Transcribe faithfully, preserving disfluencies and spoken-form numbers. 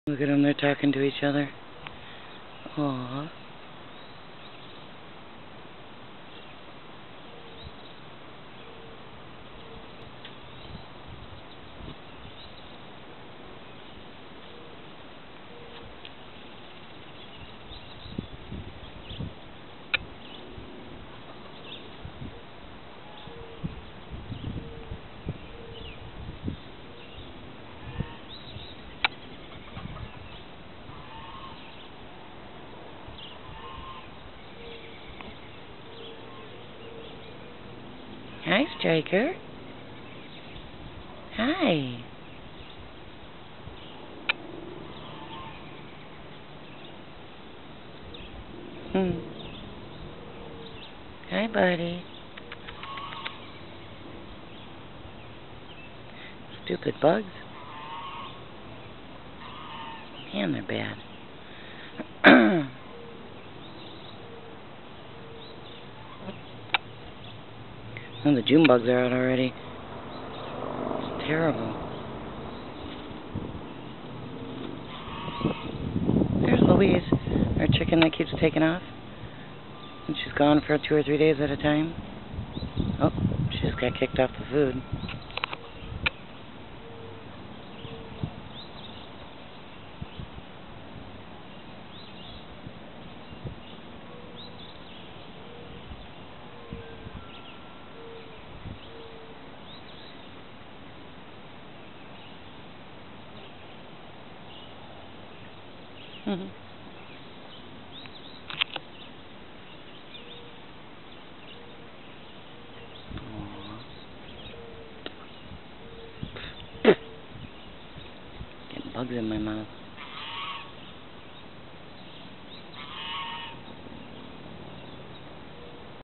Look at them, they're talking to each other. Aww. Hi, Striker. Hi. Hmm. Hi, buddy. Stupid bugs. Man, they're bad. Oh, the June bugs are out already. It's terrible. There's Louise, our chicken that keeps taking off. And she's gone for two or three days at a time. Oh, she just got kicked off the food. Mm-hmm. Getting bugs in my mouth.